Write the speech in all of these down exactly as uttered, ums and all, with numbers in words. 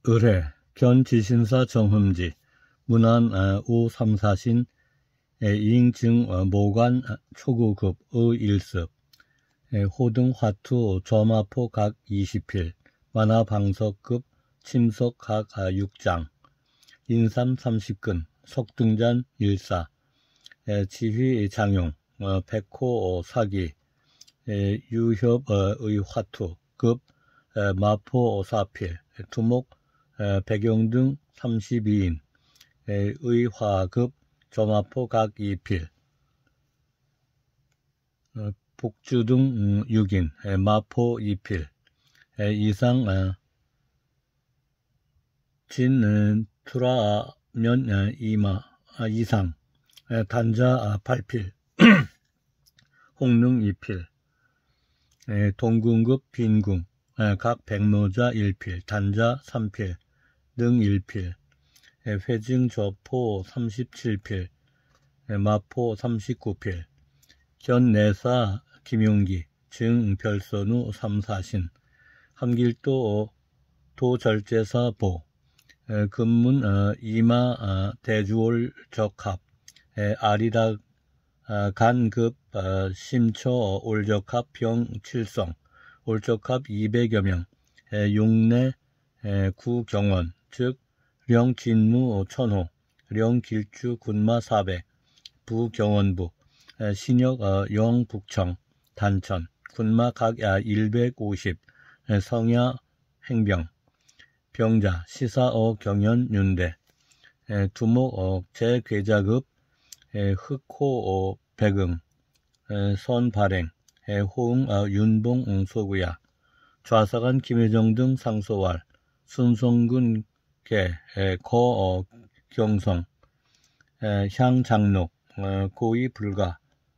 의뢰, 견지신사 정흠지, 문안 오삼사신, 이잉증 모관 초구급의 일습, 호등 화투 점화포 각 이십 필, 만화방석급 침석 각 육 장, 인삼 삼십 근, 석등잔 일사, 지휘 장용, 백호 사기, 유협의 화투급 마포 사 필, 두목 백용등 삼십이 인, 의화급 점화포 각 이 필, 복주등 육 인, 마포 이 필, 이상 진 투라면 이마 이상, 단자 팔 필, 홍릉 이 필, 동궁급 빈궁 각 백모자 일 필, 단자 삼 필, 능 일 필, 회증 저포 삼십칠 필, 마포 삼십구 필, 견내사 김용기, 증 별선우 삼사신, 함길도 도절제사 보, 금문 이마 대주올 적합, 아리락 간급 심초 올적합 병 칠성, 올적합 이백여 명, 용내 구경원, 즉 령진무 천호, 령길주 군마 사백, 부경원부, 신역 영북청, 단천, 군마 각 일백오십, 성야 행병, 병자, 시사어 경연 윤대, 두목 제괴자급, 흑호 백응, 선발행, 호응 윤봉 소구야, 좌사관 김혜정 등 상소왈, 순성군 개, 거 경성, 향장록, 고의 불가,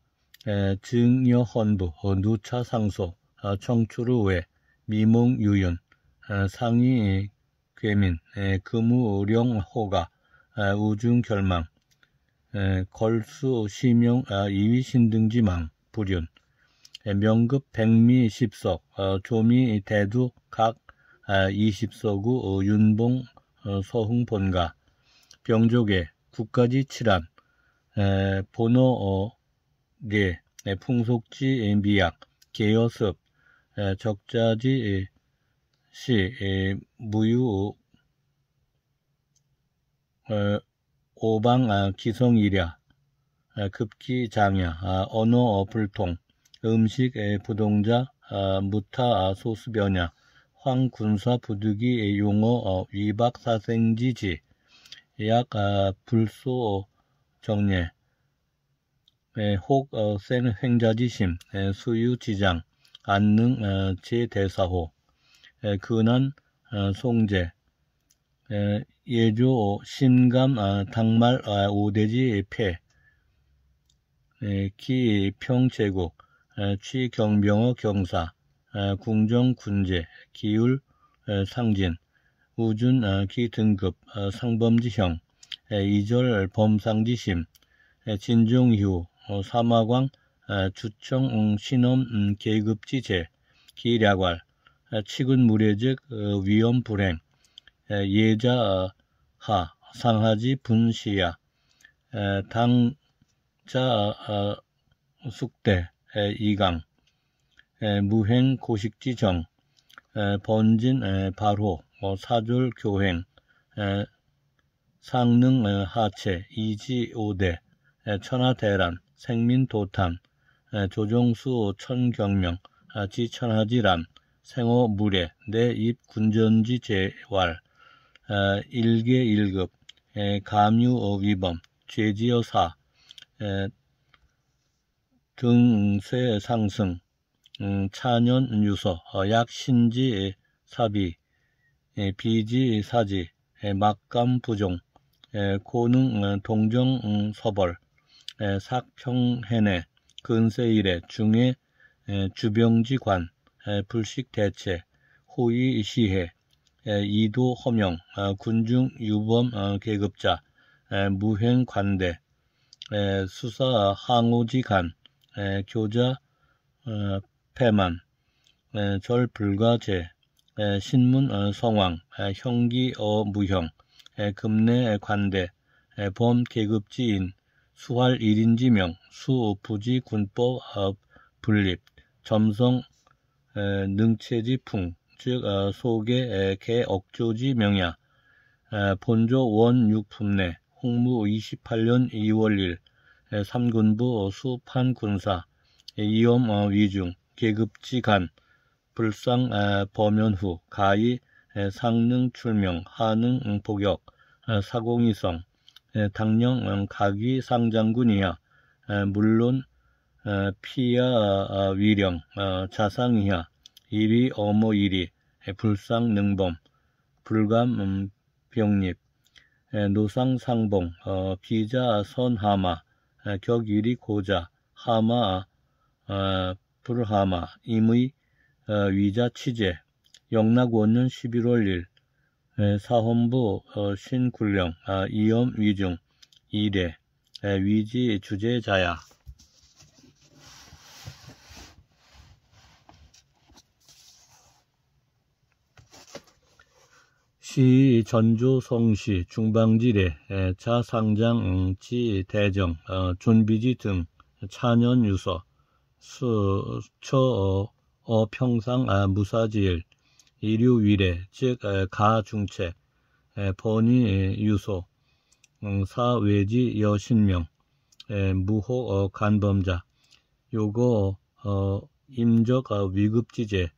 증여헌부, 누차 상소, 청추루외, 미몽 유윤, 상위 괴민, 금우령 호가, 우중 결망, 걸수 시명 이위 신등지망 불윤, 명급 백미 십석, 조미 대두 각 이십 서구 윤봉 서흥 본가, 병조계 국가지 칠안, 본어 계 풍속지 미약, 계여습, 적자지 시 무유 오방 기성이랴, 급기 장야, 언어 불통, 음식 부동자, 무타 소수변야, 황군사 부득이 용어 위박 사생지지, 약 불소 정례, 혹 센 횡자지심, 수유 지장, 안능 제대사호, 근한 송제, 예조 심감 당말 오대지 폐, 기평제국, 취경병어 경사, 궁정 군제, 기울 상진, 우준 기등급 상범지형, 이절 범상지심, 진종휴 사마광 주청 신엄 계급지제, 기략활, 치근무례즉 위험불행, 예자하 상하지 분시야, 당자 숙대 이강, 무행 고식지정, 번진 발호, 사졸 교행, 상능 하체, 이지 오대, 천하대란, 생민도탄, 조종수 천경명, 지천하지란, 생호 무례, 내입 군전지 재활, 일개 일급, 감유 위범, 죄지어사, 등쇠 상승, 차년 유서, 약신지 사비, 비지 사지, 막감 부종, 고능 동정 서벌, 삭평해내, 근세일에 중에 주병지관, 불식대체, 호의시해, 이도허명, 군중 유범 계급자, 무행관대, 수사 항오지간, 교자 폐만, 절불가제, 신문 성황, 형기 무형, 금내 관대, 범 계급지인, 수할 일인지명, 수부지 군법 분립, 점성 능체지풍, 즉 속의 개억조지 명야, 본조 원육품내, 홍무 이십팔년 이월 일, 삼군부 수판군사, 이엄 위중, 계급지간, 불상 범연 후, 가히 상능 출명, 하능 복역, 사공이성, 당령 가귀 상장군 이하, 물론 피야 위령, 자상 이하, 일위 어모 일위, 불상 능범, 불감 병립, 노상 상봉, 비자 선하마, 격일이 고자, 하마 불하마, 임의 위자 취재, 영락 원년 십일월 일, 사헌부 신굴령, 이엄 위중, 이례, 위지 주제자야. 시 전조 성시 중방지례 자상장 지 대정 존비지 등 차년 유서 수처 어평상 무사지일 이류 위례 즉 가중책 번위 유소 사외지 여신명 무호 간범자 요거 임적 위급지제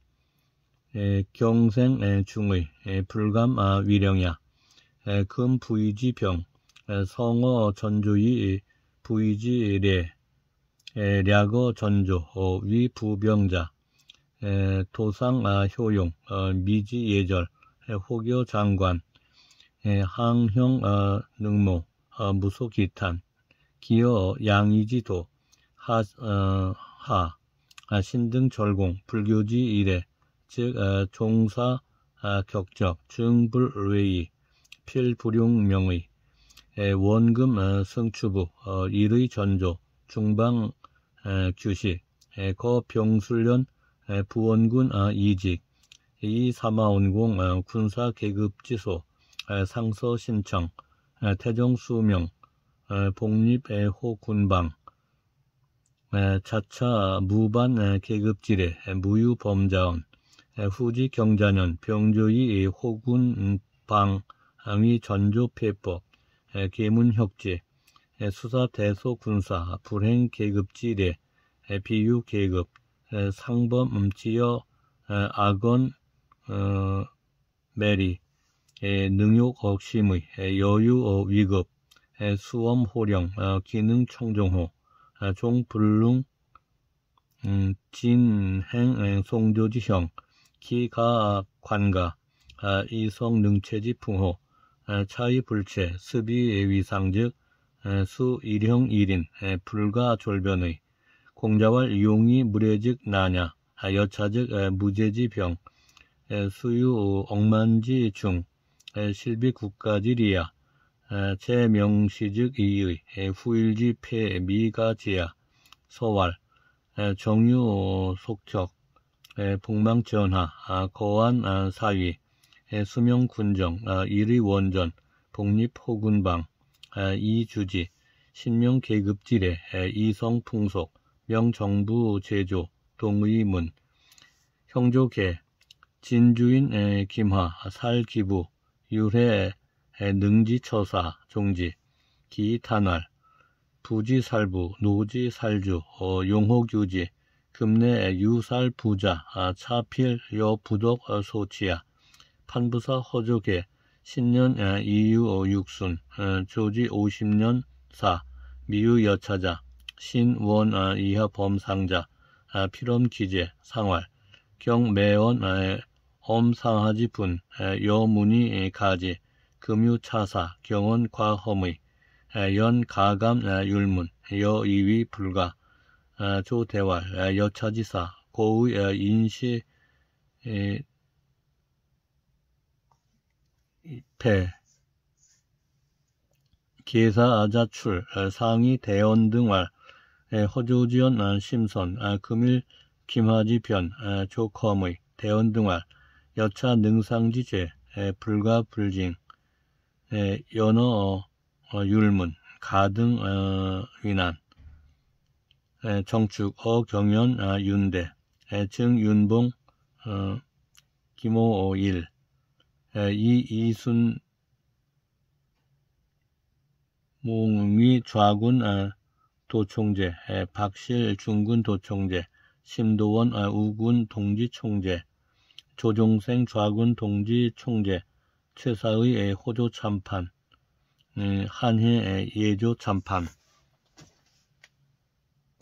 경생 중의 불감 위령야 금 부의지병 성어 전조이 부의지례 략어 전조 위 부병자 도상 효용 미지 예절 호교 장관 항형 능모 무소 기탄 기어 양이지도 하, 하 신등 절공 불교지 이래 즉 종사 격적 증불외의 필불용명의 원금 승추부 일의 전조 중방 규식 거병술련 부원군 이직 이사마원공 군사 계급지소 상서 신청 태종 수명 복립호 군방 자차 무반 계급지례 무유범자원 후지 경자년 병조이 호군방 위 전조폐법 계문혁지 수사대소 군사 불행 계급지례 비유 계급 상범 지여 악언 메리 능욕 억심의 여유 위급 수엄 호령 기능 청정호 종불능 진행 송조지형 기가 관가 이성 능체지 풍호 차의 불체 습이 위상즉 수 일형 일인 불가 졸변의 공자왈 용이 무례즉 나냐 여차즉 무제지 병 수유 억만지 중 실비 국가지리야 제명시즉 이의 후일지 폐 미가지야 서왈 정유 속척 복망전하 거한 사위 수명군정 일의 원전 복립호군방 이주지 신명계급지례 이성풍속 명정부제조 동의문 형조계 진주인 김하 살기부 유해 능지처사 종지 기탄활 부지살부 노지살주 용호규지 금내 유살부자 차필 여부덕 소치야 판부사 허조계 신년 이유 육순 조지 오십년 사 미유 여차자 신원 이하 범상자 필엄기재 상활 경매원 엄상하지 분 여문이 가지 금유차사 경원 과험의 연가감 율문 여이위 불가 조대활 여차지사 고의 인시 폐 계사자출 상위 대원 등활 허조지연 심선 금일 김하지변 조컴의 대원 등활 여차 능상지죄, 에, 불가불징, 에, 연어 어, 율문, 가등 어, 위난, 에, 정축 어경연 아, 윤대, 에, 증윤봉 어, 김오일, 에, 이 이순 몽위 좌군 어, 도총재, 에, 박실 중군 도총재, 심도원 어, 우군 동지총재, 조종생 좌군 동지총재, 최사의 에, 호조 참판, 에, 한해 에, 예조 참판.